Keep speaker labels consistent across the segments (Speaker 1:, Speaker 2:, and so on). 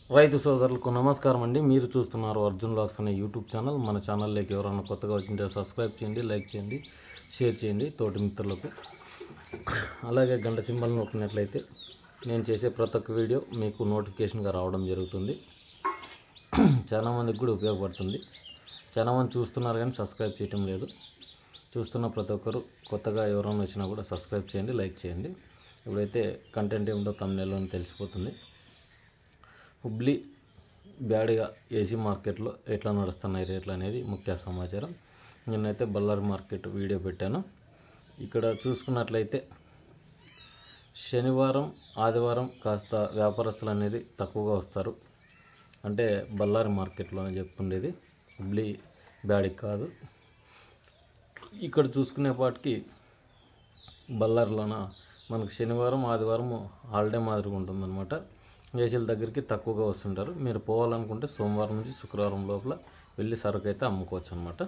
Speaker 1: రైతు సోదరులకు నమస్కారం అండి. మీరు చూస్తున్నారు అర్జున్ వ్లాగ్స్ అనే యూట్యూబ్ ఛానల్. మన ఛానల్లోకి ఎవరైనా కొత్తగా వచ్చింటే సబ్స్క్రైబ్ చేయండి, లైక్ చేయండి, షేర్ చేయండి తోటి మిత్రులకు. అలాగే గంట సింబల్ నొక్కినట్లయితే నేను చేసే ప్రతి ఒక్క వీడియో మీకు నోటిఫికేషన్గా రావడం జరుగుతుంది. చాలామందికి కూడా ఉపయోగపడుతుంది. చాలామంది చూస్తున్నారు కానీ సబ్స్క్రైబ్ చేయటం లేదు. చూస్తున్న ప్రతి ఒక్కరు కొత్తగా ఎవరైనా వచ్చినా కూడా సబ్స్క్రైబ్ చేయండి, లైక్ చేయండి. ఇప్పుడైతే కంటెంట్ ఏమిటో తమ్నెల్లో తెలిసిపోతుంది. హుబ్లీ బ్యాడిగా ఏసీ మార్కెట్లో ఎట్లా నడుస్తున్నాయి రేట్లు అనేది ముఖ్య సమాచారం. నేనైతే బళ్ళారి మార్కెట్ వీడియో పెట్టాను. ఇక్కడ చూసుకున్నట్లయితే శనివారం ఆదివారం కాస్త వ్యాపారస్తులు అనేది తక్కువగా వస్తారు. అంటే బళ్ళారి మార్కెట్లోనే చెప్పుకుండేది, హుబ్లీ బ్యాడిగ్ కాదు. ఇక్కడ చూసుకునేపాటికి బళ్ళారిలోన మనకు శనివారం ఆదివారం హాలిడే మాదిరిగా ఉంటుందన్నమాట. ఏసీల దగ్గరికి తక్కువగా వస్తుంటారు. మీరు పోవాలనుకుంటే సోమవారం నుంచి శుక్రవారం లోపల వెళ్ళి సరుకు అయితే అమ్ముకోవచ్చు అనమాట.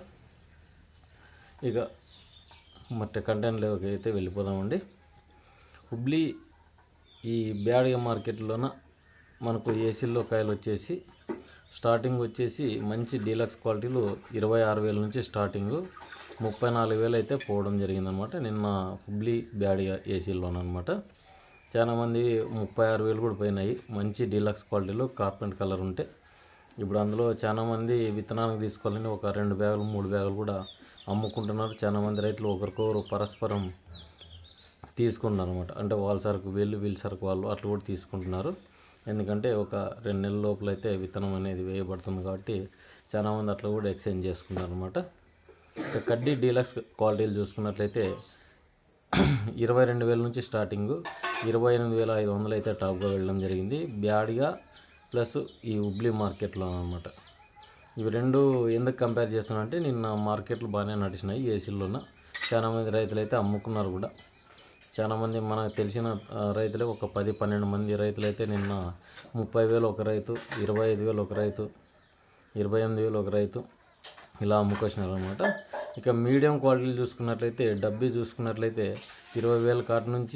Speaker 1: ఇక మట్టి కంటెంట్లోకి అయితే వెళ్ళిపోదామండి. హుబ్లీ ఈ బ్యాడిగ మార్కెట్లోన మనకు ఏసీల్లో కాయలు వచ్చేసి స్టార్టింగ్ వచ్చేసి మంచి డీలక్స్ క్వాలిటీలు 26,000 నుంచి స్టార్టింగు 34,000 అయితే పోవడం జరిగిందనమాట నిన్న హుబ్లీ బ్యాడిగ ఏసీల్లోనమాట. చాలామంది 36,000 కూడా పోయినాయి. మంచి డీలక్స్ క్వాలిటీలో కార్పెంట్ కలర్ ఉంటే ఇప్పుడు అందులో చాలామంది విత్తనానికి తీసుకోవాలని ఒక 2 బ్యాగులు 3 బ్యాగులు కూడా అమ్ముకుంటున్నారు. చాలామంది రైతులు ఒకరికొకరు పరస్పరం తీసుకుంటున్నారు అనమాట. అంటే వాళ్ళ సరుకు వీళ్ళ సరుకు వాళ్ళు అట్లా కూడా తీసుకుంటున్నారు. ఎందుకంటే ఒక 2 నెలల లోపల అయితే విత్తనం అనేది వేయబడుతుంది కాబట్టి చాలామంది అట్లా కూడా ఎక్స్చేంజ్ చేసుకున్నారు అనమాట. కడ్డీ డీలక్స్ క్వాలిటీలు చూసుకున్నట్లయితే 22,000 నుంచి స్టార్టింగు 28,500 అయితే టాప్గా వెళ్ళడం జరిగింది బ్యాడిగా ప్లస్ ఈ హుబ్లీ మార్కెట్లో అనమాట. ఇవి రెండు ఎందుకు కంపేర్ చేస్తున్నా అంటే నిన్న మార్కెట్లు బాగానే నడిచినాయి ఏసీల్లోన. చాలామంది రైతులు అయితే అమ్ముకున్నారు కూడా. చాలామంది మనకు తెలిసిన రైతులే ఒక 10-12 మంది రైతులు అయితే నిన్న 30,000 ఒక రైతు, 25,000 ఒక రైతు, 28,000 ఒక రైతు ఇలా అమ్ముకొచ్చినారు అనమాట. ఇక మీడియం క్వాలిటీలు చూసుకున్నట్లయితే డబ్బీ చూసుకున్నట్లయితే 20,000 కాటి నుంచి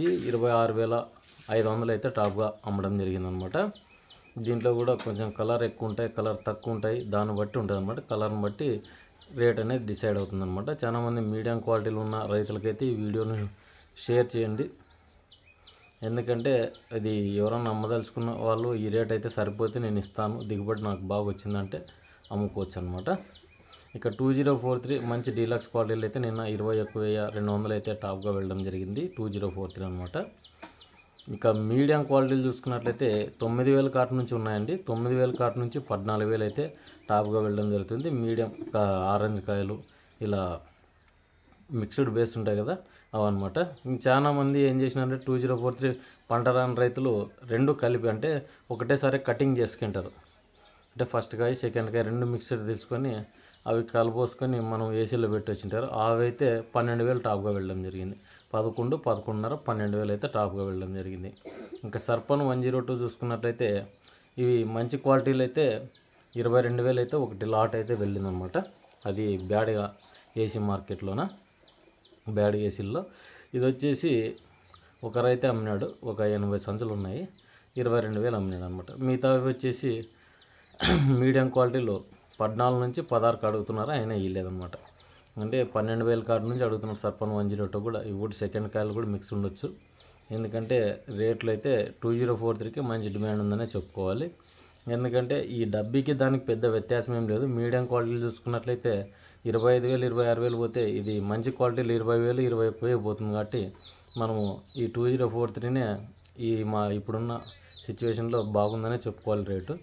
Speaker 1: 26,500 అయితే టాప్గా అమ్మడం జరిగిందనమాట. దీంట్లో కూడా కొంచెం కలర్ ఎక్కువ ఉంటాయి, కలర్ తక్కువ ఉంటాయి, దాన్ని బట్టి ఉంటుంది అనమాట. కలర్ని బట్టి రేట్ అనేది డిసైడ్ అవుతుందన్నమాట. చాలామంది మీడియం క్వాలిటీలు ఉన్న రైతులకైతే ఈ వీడియోని షేర్ చేయండి. ఎందుకంటే అది ఎవరన్నా అమ్మదలుచుకున్న వాళ్ళు ఈ రేట్ అయితే సరిపోతే నేను ఇస్తాను, దిగుబడి నాకు బాగా వచ్చిందంటే అమ్ముకోవచ్చు అనమాట. ఇక 2043 మంచి డీలక్స్ క్వాలిటీలు అయితే నిన్న 21,200 అయితే టాప్గా వెళ్ళడం జరిగింది 2043 అనమాట. ఇక మీడియం క్వాలిటీలు చూసుకున్నట్లయితే 9,000 కాటు నుంచి ఉన్నాయండి. 9,000 కాటు నుంచి 14,000 అయితే టాప్గా వెళ్ళడం జరుగుతుంది. మీడియం ఆరెంజ్ కాయలు ఇలా మిక్స్డ్ బేస్ ఉంటాయి కదా అవన్నమాట. చాలామంది ఏం చేసినారంటే 2043 పంట రాని రైతులు రెండు కలిపి అంటే ఒకటేసారి కటింగ్ చేసుకుంటారు. అంటే ఫస్ట్ కాయ సెకండ్ కాయ రెండు మిక్స్డ్ తీసుకొని అవి కలపోసుకొని మనం ఏసీలో పెట్టి వచ్చింటారు. అవి అయితే 12,000 టాప్గా వెళ్ళడం జరిగింది. 11, 11.5, 12,000 అయితే టాప్గా వెళ్ళడం జరిగింది. ఇంకా సర్పన్ 102 చూసుకున్నట్లయితే ఇవి మంచి క్వాలిటీలు అయితే 22,000 అయితే ఒకటి లాట్ అయితే వెళ్ళిందనమాట. అది బ్యాడ్గా ఏసీ మార్కెట్లోన బ్యాడ్ ఏసీల్లో ఇది వచ్చేసి ఒక రైతే అమ్మినాడు. ఒక 80 సంచులు ఉన్నాయి, 22,000 అమ్మినాడు అనమాట. మిగతా వచ్చేసి మీడియం క్వాలిటీలో 14 నుంచి 16 అడుగుతున్నారు, అయినా ఇవ్వలేదన్నమాట. అంటే 12,000 కాడి నుంచి అడుగుతున్నారు సర్పన్ 102 కూడా. ఇవి కూడా సెకండ్ కాయలు కూడా మిక్స్ ఉండొచ్చు. ఎందుకంటే రేట్లు అయితే 2043కి మంచి డిమాండ్ ఉందనే చెప్పుకోవాలి. ఎందుకంటే ఈ డబ్బీకి దానికి పెద్ద వ్యత్యాసం ఏం లేదు. మీడియం క్వాలిటీలు చూసుకున్నట్లయితే 25,000 26,000 పోతే ఇది మంచి క్వాలిటీలు 20,000 21,000 పోతుంది. కాబట్టి మనము ఈ 2043నే ఈ మా ఇప్పుడున్న సిచ్యువేషన్లో బాగుందనే చెప్పుకోవాలి రేటు.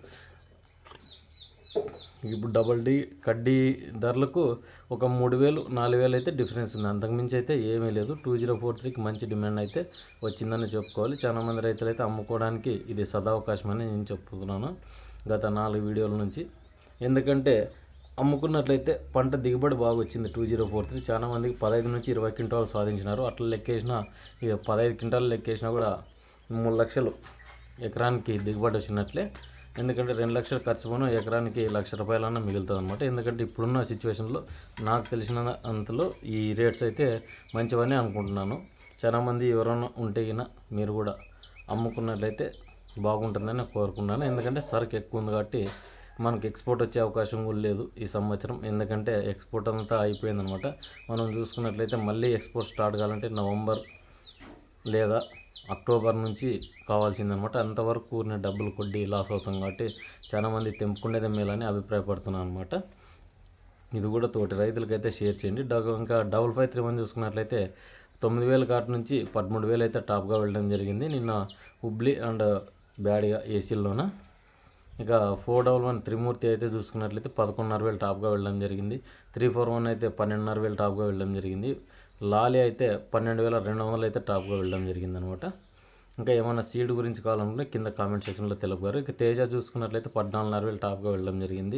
Speaker 1: ఇప్పుడు డబల్ డీ కడ్డీ ధరలకు ఒక 3,000 4,000 అయితే డిఫరెన్స్ ఉంది. అంతకుమించి అయితే ఏమీ లేదు. 2043కి మంచి డిమాండ్ అయితే వచ్చిందని చెప్పుకోవాలి. చాలామంది రైతులు అయితే అమ్ముకోవడానికి ఇది సదావకాశం అని నేను చెప్తున్నాను గత 4 వీడియోల నుంచి. ఎందుకంటే అమ్ముకున్నట్లయితే పంట దిగుబడి బాగా వచ్చింది 2043. చాలామందికి 15 నుంచి 20 క్వింటాలు సాధించినారు. అట్లా లెక్కేసినా ఇక 15 క్వింటాలు లెక్కేసినా కూడా 3 లక్షలు ఎకరానికి దిగుబడి వచ్చినట్లే. ఎందుకంటే 2 లక్షలు ఖర్చు పోను ఎకరానికి ₹1,00,000 మిగులుతుంది అనమాట. ఎందుకంటే ఇప్పుడున్న సిచ్యువేషన్లో నాకు తెలిసిన అంతలో ఈ రేట్స్ అయితే మంచివని అనుకుంటున్నాను. చాలామంది ఎవరైనా ఉంటే గిన మీరు కూడా అమ్ముకున్నట్లయితే బాగుంటుందని కోరుకుంటాను. ఎందుకంటే సరుకు ఎక్కువ ఉంది కాబట్టి మనకు ఎక్స్పోర్ట్ వచ్చే అవకాశం కూడా లేదు ఈ సంవత్సరం. ఎందుకంటే ఎక్స్పోర్ట్ అంతా అయిపోయిందనమాట. మనం చూసుకున్నట్లయితే మళ్ళీ ఎక్స్పోర్ట్ స్టార్ట్ కావాలంటే నవంబర్ లేదా అక్టోబర్ నుంచి కావాల్సిందనమాట. అంతవరకు ఊరిని డబ్బులు కొద్ది లాస్ అవుతాం కాబట్టి చాలామంది తెంపుకునేదే మేలని అభిప్రాయపడుతున్నాను అనమాట. ఇది కూడా తోటి రైతులకైతే షేర్ చేయండి. ఇంకా 5531 చూసుకున్నట్లయితే 9,000 కాటి నుంచి 13,000 అయితే టాప్గా వెళ్ళడం జరిగింది నిన్న హుబ్లీ అండ్ బ్యాడిగా ఏసీల్లోన. ఇక 411 త్రిమూర్తి అయితే చూసుకున్నట్లయితే 11,500 టాప్గా వెళ్ళడం జరిగింది. 341 అయితే 12,500 టాప్గా వెళ్ళడం జరిగింది. లాలి అయితే 12,200 అయితే టాప్గా వెళ్ళడం జరిగింది అనమాట. ఇంకా ఏమైనా సీడ్ గురించి కావాలనుకుంటే కింద కామెంట్ సెక్షన్లో తెలుపుతారు. ఇక తేజ చూసుకున్నట్లయితే 14,500 టాప్గా వెళ్ళడం జరిగింది.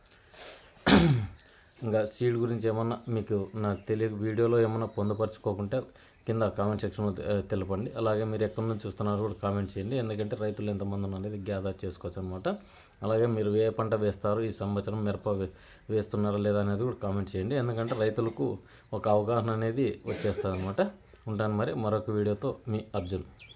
Speaker 1: ఇంకా సీడ్ గురించి ఏమన్నా మీకు నాకు తెలియక వీడియోలో ఏమన్నా పొందుపరచుకోకుంటే కింద కామెంట్ సెక్షన్లో తెలపండి. అలాగే మీరు ఎక్కడి నుంచి చూస్తున్నారో కూడా కామెంట్ చేయండి. ఎందుకంటే రైతులు ఎంతమంది అనేది గ్యాదర్ చేసుకోవచ్చు అనమాట. అలాగే మీరు ఏ పంట వేస్తారు, ఈ సంవత్సరం మిరప వేస్తున్నారా లేదా అనేది కూడా కామెంట్ చేయండి. ఎందుకంటే రైతులకు ఒక అవగాహన అనేది వచ్చేస్తుంది అనమాట. ఉంటాను మరి మరొక వీడియోతో మీ అర్జున్.